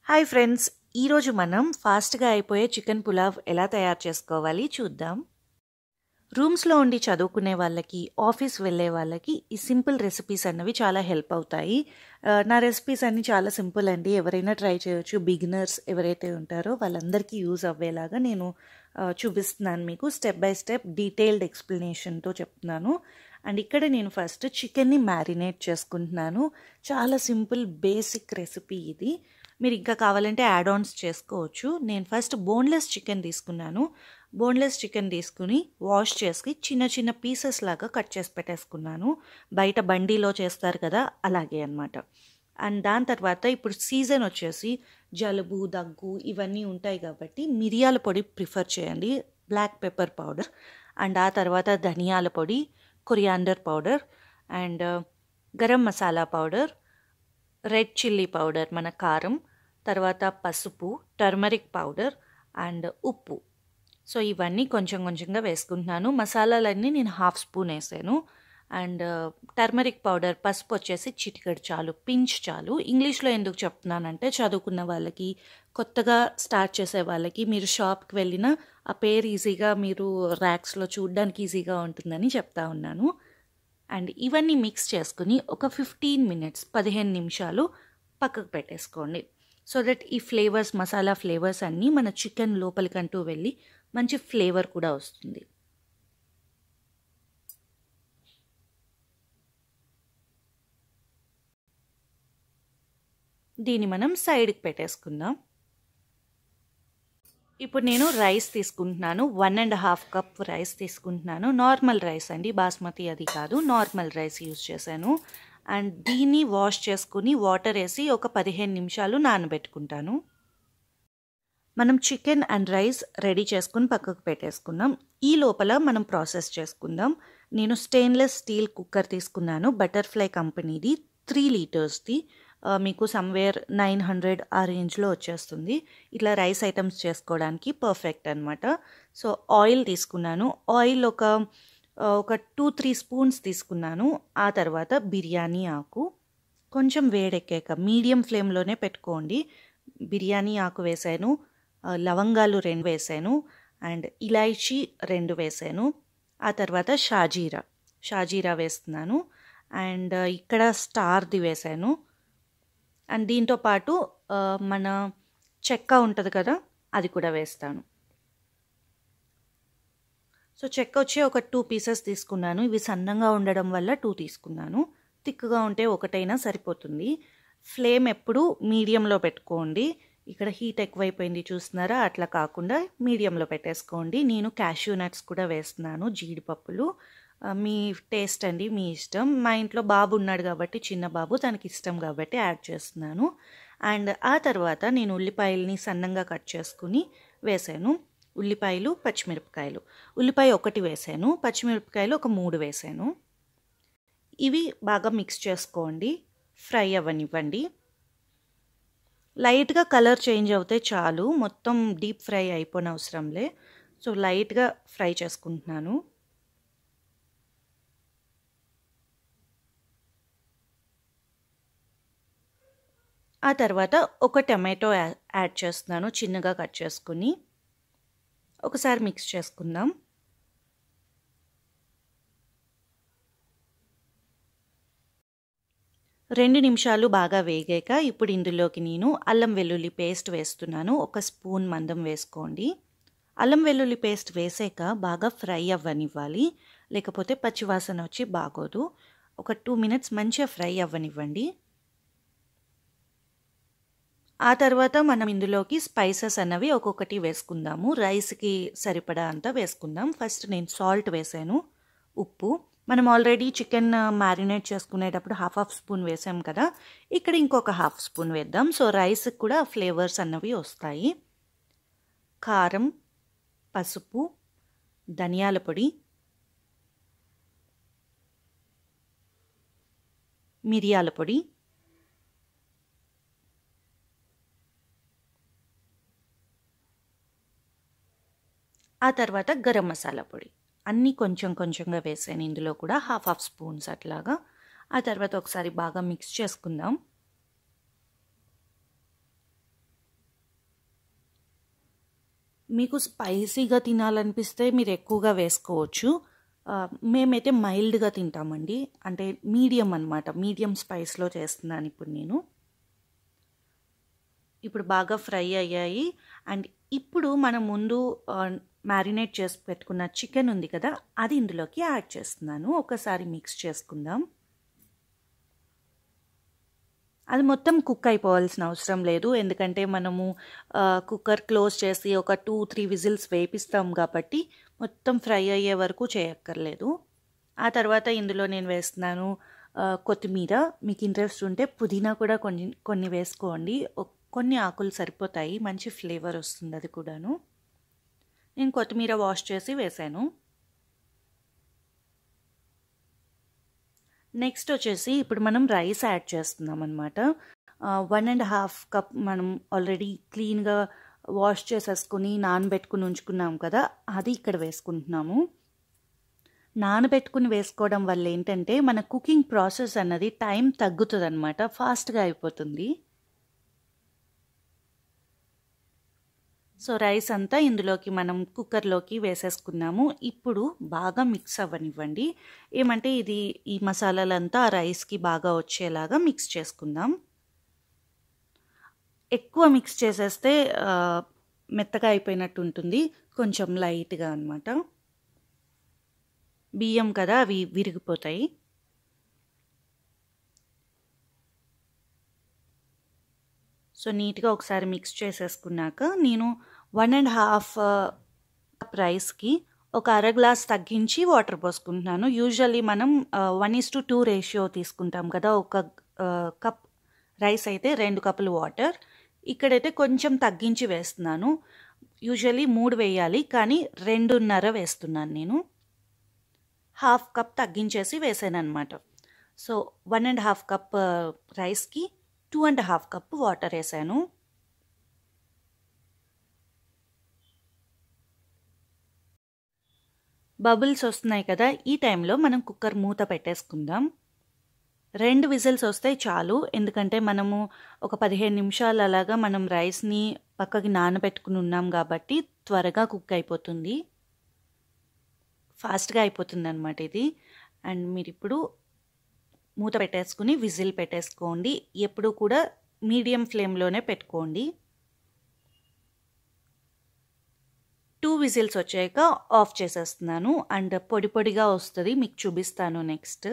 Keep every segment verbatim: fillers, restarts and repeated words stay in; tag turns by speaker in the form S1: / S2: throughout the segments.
S1: Hi friends, ఈరోజు మనం ఫాస్ట్గా అయిపోయే చికెన్ పులావ్ ఎలా తయారు చేసుకోవాలి చూద్దాం. రూమ్స్లో ఉండి చదువుకునే వాళ్ళకి, ఆఫీస్ వెళ్ళే వాళ్ళకి ఈ సింపుల్ రెసిపీస్ అన్నవి చాలా హెల్ప్ అవుతాయి. ఆ, నా రెసిపీస్ అన్నీ చాలా సింపుల్ అండి, ఎవరైనా ట్రై చేయొచ్చు. బిగినర్స్ ఎవరైతే ఉంటారో వాళ్ళందరికీ యూజ్ అవ్వేలాగా నేను ఆ, చూపిస్తున్నాను మీకు. స్టెప్ బై స్టెప్ డీటెయిల్డ్ ఎక్స్ప్లెనేషన్తో చెప్తున్నాను. అండ్ ఇక్కడ నేను ఫస్ట్ చికెన్ని మ్యారినేట్ చేసుకుంటున్నాను. చాలా సింపుల్ బేసిక్ రెసిపీ ఇది. మీరు ఇంకా కావాలంటే యాడ్ ఆన్స్ చేసుకోవచ్చు. నేను ఫస్ట్ బోన్లెస్ చికెన్ తీసుకున్నాను. బోన్లెస్ చికెన్ తీసుకుని వాష్ చేసి చిన్న చిన్న పీసెస్ లాగా కట్ చేసి పెట్టేసుకున్నాను. బయట బండిలో చేస్తారు కదా, అలాగే అనమాట. అండ్ దాని తర్వాత ఇప్పుడు సీజన్ వచ్చేసి జలుబు, దగ్గు ఇవన్నీ ఉంటాయి కాబట్టి మిరియాల పొడి ప్రిఫర్ చేయండి, బ్లాక్ పెప్పర్ పౌడర్. అండ్ ఆ తర్వాత ధనియాల పొడి, coriander powder, and garam masala powder, red chilli powder మన కారం, తర్వాత పసుపు, టర్మరిక్ పౌడర్ అండ్ ఉప్పు. సో ఇవన్నీ కొంచెం కొంచెంగా వేసుకుంటున్నాను. మసాలాలన్నీ నేను హాఫ్ స్పూన్ వేసాను. అండ్ టర్మరిక్ పౌడర్, పసుపు వచ్చేసి చిటికెడు చాలు, పించ్ చాలు. ఇంగ్లీష్లో ఎందుకు చెప్తున్నానంటే చదువుకున్న వాళ్ళకి, కొత్తగా స్టార్ట్ చేసే వాళ్ళకి మీరు షాప్కి వెళ్ళినా ఆ పేరు ఈజీగా మీరు ర్యాక్స్లో చూడడానికి ఈజీగా ఉంటుందని చెప్తా ఉన్నాను. అండ్ ఇవన్నీ మిక్స్ చేసుకుని ఒక ఫిఫ్టీన్ మినిట్స్ పదిహేను నిమిషాలు పక్కకు పెట్టేసుకోండి. సో దట్ ఈ ఫ్లేవర్స్, మసాలా ఫ్లేవర్స్ అన్నీ మన చికెన్ లోపలికంటూ వెళ్ళి మంచి ఫ్లేవర్ కూడా వస్తుంది. దీన్ని మనం సైడ్కి పెట్టేసుకుందాం. ఇప్పుడు నేను రైస్ తీసుకుంటున్నాను. One and half cup rice తీసుకుంటున్నాను. నార్మల్ రైస్ అండి, బాస్మతి అది కాదు, నార్మల్ రైస్ యూజ్ చేశాను. అండ్ దీన్ని వాష్ చేసుకుని వాటర్ వేసి ఒక పదిహేను నిమిషాలు నానబెట్టుకుంటాను. మనం చికెన్ అండ్ రైస్ రెడీ చేసుకుని పక్కకు పెట్టేసుకుందాం. ఈ లోపల మనం ప్రాసెస్ చేసుకుందాం. నేను స్టెయిన్లెస్ స్టీల్ కుక్కర్ తీసుకున్నాను, బటర్ఫ్లై కంపెనీది, త్రీ లీటర్స్ది. మీకు సమ్వేర్ నైన్ హండ్రెడ్ ఆ రేంజ్లో వచ్చేస్తుంది. ఇట్లా రైస్ ఐటమ్స్ చేసుకోవడానికి పర్ఫెక్ట్ అనమాట. సో ఆయిల్ తీసుకున్నాను. ఆయిల్ ఒక ఒక టూ త్రీ స్పూన్స్ తీసుకున్నాను. ఆ తర్వాత బిర్యానీ ఆకు కొంచెం వేడెక్కాక మీడియం ఫ్లేమ్లోనే పెట్టుకోండి. బిర్యానీ ఆకు వేసాను, లవంగాలు రెండు వేసాను, అండ్ ఇలాచీ రెండు వేసాను. ఆ తర్వాత షాజీరా షాజీరా వేస్తున్నాను. అండ్ ఇక్కడ స్టార్ది వేసాను. అండ్ దీంతో పాటు మన చెక్క ఉంటుంది కదా, అది కూడా వేస్తాను. సో చెక్క వచ్చి ఒక టూ పీసెస్ తీసుకున్నాను. ఇవి సన్నంగా ఉండడం వల్ల టూ తీసుకున్నాను. థిక్గా ఉంటే ఒకటైనా సరిపోతుంది. ఫ్లేమ్ ఎప్పుడు మీడియంలో పెట్టుకోండి. ఇక్కడ హీట్ ఎక్కువైపోయింది చూస్తున్నారా, అట్లా కాకుండా మీడియంలో పెట్టేసుకోండి. నేను క్యాష్యూ నట్స్ కూడా వేస్తున్నాను, జీడిపప్పులు. మీ టేస్ట్ అండి, మీ ఇష్టం. మా ఇంట్లో బాబు ఉన్నాడు కాబట్టి, చిన్న బాబు, తనకి ఇష్టం కాబట్టి యాడ్ చేస్తున్నాను. అండ్ ఆ తర్వాత నేను ఉల్లిపాయలని సన్నంగా కట్ చేసుకుని వేసాను. ఉల్లిపాయలు, పచ్చిమిరపకాయలు, ఉల్లిపాయ ఒకటి వేసాను, పచ్చిమిరపకాయలు ఒక మూడు వేసాను. ఇవి బాగా మిక్స్ చేసుకోండి, ఫ్రై అవ్వనివ్వండి. లైట్గా కలర్ చేంజ్ అవుతే చాలు, మొత్తం డీప్ ఫ్రై అయిపోయిన అవసరంలే. సో లైట్గా ఫ్రై చేసుకుంటున్నాను. ఆ తర్వాత ఒక టమాటో యాడ్ చేస్తున్నాను, చిన్నగా కట్ చేసుకుని. ఒకసారి మిక్స్ చేసుకుందాం. రెండు నిమిషాలు బాగా వేగాక ఇప్పుడు ఇందులోకి నేను అల్లం వెల్లుల్లి పేస్ట్ వేస్తున్నాను. ఒక స్పూన్ మందం వేసుకోండి. అల్లం వెల్లుల్లి పేస్ట్ వేసాక బాగా ఫ్రై అవ్వనివ్వాలి, లేకపోతే పచ్చివాసన వచ్చి బాగోదు. ఒక టూ మినిట్స్ మంచిగా ఫ్రై అవ్వనివ్వండి. ఆ తర్వాత మనం ఇందులోకి స్పైసెస్ అన్నవి ఒక్కొక్కటి వేసుకుందాము. రైస్కి సరిపడా అంతా వేసుకుందాం. ఫస్ట్ నేను సాల్ట్ వేసాను, ఉప్పు. మనం ఆల్రెడీ చికెన్ మ్యారినేట్ చేసుకునేటప్పుడు హాఫ్ హాఫ్ స్పూన్ వేసాం కదా, ఇక్కడ ఇంకొక హాఫ్ స్పూన్ వేద్దాం. సో రైస్కి కూడా ఫ్లేవర్స్ అన్నవి వస్తాయి. కారం, పసుపు, ధనియాల పొడి, మిరియాల పొడి, ఆ తర్వాత గరం మసాలా పొడి, అన్నీ కొంచెం కొంచెంగా వేసాను. ఇందులో కూడా హాఫ్ హాఫ్ స్పూన్స్ అట్లాగా. ఆ తర్వాత ఒకసారి బాగా మిక్స్ చేసుకుందాం. మీకు స్పైసీగా తినాలనిపిస్తే మీరు ఎక్కువగా వేసుకోవచ్చు. మేమైతే మైల్డ్గా తింటామండి, అంటే మీడియం అన్నమాట, మీడియం స్పైస్లో చేస్తున్నాను ఇప్పుడు నేను. ఇప్పుడు బాగా ఫ్రై అయ్యాయి. అండ్ ఇప్పుడు మనం ముందు మ్యారినేట్ చేసి పెట్టుకున్న చికెన్ ఉంది కదా, అది ఇందులోకి యాడ్ చేస్తున్నాను. ఒకసారి మిక్స్ చేసుకుందాం. అది మొత్తం కుక్ అయిపోవాల్సిన అవసరం లేదు, ఎందుకంటే మనము కుక్కర్ క్లోజ్ చేసి ఒక టూ త్రీ విజిల్స్ వేపిస్తాం కాబట్టి మొత్తం ఫ్రై అయ్యే వరకు చేయక్కర్లేదు. ఆ తర్వాత ఇందులో నేను వేస్తున్నాను కొత్తిమీర. మీకు ఇంట్రెస్ట్ ఉంటే పుదీనా కూడా కొన్ని కొన్ని వేసుకోండి, కొన్ని ఆకులు సరిపోతాయి, మంచి ఫ్లేవర్ వస్తుంది అది కూడాను. నేను కొత్తిమీర వాష్ చేసి వేసాను. నెక్స్ట్ వచ్చేసి ఇప్పుడు మనం రైస్ యాడ్ చేస్తున్నాం అనమాట. వన్ అండ్ హాఫ్ కప్ మనం ఆల్రెడీ క్లీన్గా వాష్ చేసేసుకుని నానబెట్టుకుని ఉంచుకున్నాం కదా, అది ఇక్కడ వేసుకుంటున్నాము. నానబెట్టుకుని వేసుకోవడం వల్ల ఏంటంటే మన కుకింగ్ ప్రాసెస్ అన్నది టైం తగ్గుతుంది అనమాట, ఫాస్ట్గా అయిపోతుంది. సో రైస్ అంతా ఇందులోకి మనం కుక్కర్లోకి వేసేసుకున్నాము. ఇప్పుడు బాగా మిక్స్ అవ్వనివ్వండి, ఏమంటే ఇది ఈ మసాలాలంతా ఆ రైస్కి బాగా వచ్చేలాగా మిక్స్ చేసుకుందాం. ఎక్కువ మిక్స్ చేసేస్తే మెత్తగా అయిపోయినట్టు ఉంటుంది, కొంచెం లైట్గా అన్నమాట. బియ్యం కదా, అవి విరిగిపోతాయి. సో నీట్గా ఒకసారి మిక్స్ చేసేసుకున్నాక నేను వన్ అండ్ హాఫ్ కప్ రైస్కి ఒక అర గ్లాస్ తగ్గించి వాటర్ పోసుకుంటున్నాను. యూజువల్లీ మనం one is to two ratio తీసుకుంటాం కదా, ఒక కప్ రైస్ అయితే రెండు కప్పులు వాటర్. ఇక్కడైతే కొంచెం తగ్గించి వేస్తున్నాను. యూజువల్లీ మూడు వేయాలి, కానీ రెండున్నర వేస్తున్నాను నేను. హాఫ్ కప్ తగ్గించేసి వేసాను అనమాట. So one and half cup రైస్కి two and half cup water వేసాను. బబుల్స్ వస్తున్నాయి కదా, ఈ టైంలో మనం కుక్కర్ మూత పెట్టేసుకుందాం. రెండు విజిల్స్ వస్తే చాలు, ఎందుకంటే మనము ఒక పదిహేను నిమిషాలు అలాగా మనం రైస్ని పక్కకి నానబెట్టుకుని ఉన్నాం కాబట్టి త్వరగా కుక్ అయిపోతుంది, ఫాస్ట్గా అయిపోతుంది అనమాట ఇది. అండ్ మీరు ఇప్పుడు మూత పెట్టేసుకుని విజిల్ పెట్టేసుకోండి. ఎప్పుడు కూడా మీడియం ఫ్లేమ్లోనే పెట్టుకోండి. టూ విజిల్స్ వచ్చాక ఆఫ్ చేసేస్తున్నాను. అండ్ పొడి పొడిగా వస్తుంది, మీకు చూపిస్తాను నెక్స్ట్.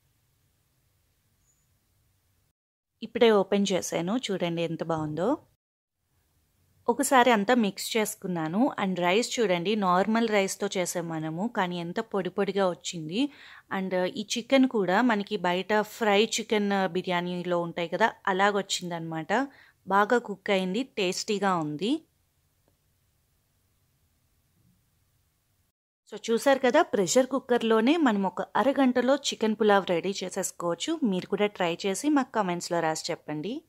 S1: ఇప్పుడే ఓపెన్ చేశాను, చూడండి ఎంత బాగుందో. ఒకసారి అంతా మిక్స్ చేసుకున్నాను. అండ్ రైస్ చూడండి, నార్మల్ రైస్తో చేసాం మనము, కానీ ఎంత పొడి పొడిగా వచ్చింది. అండ్ ఈ చికెన్ కూడా మనకి బయట ఫ్రై చికెన్ బిర్యానీలో ఉంటాయి కదా, అలాగొచ్చిందనమాట. బాగా కుక్ అయింది, టేస్టీగా ఉంది. సో చూసారు కదా, ప్రెషర్ కుక్కర్లోనే మనం ఒక అరగంటలో చికెన్ పులావ్ రెడీ చేసేసుకోవచ్చు. మీరు కూడా ట్రై చేసి మాకు కామెంట్స్లో రాసి చెప్పండి.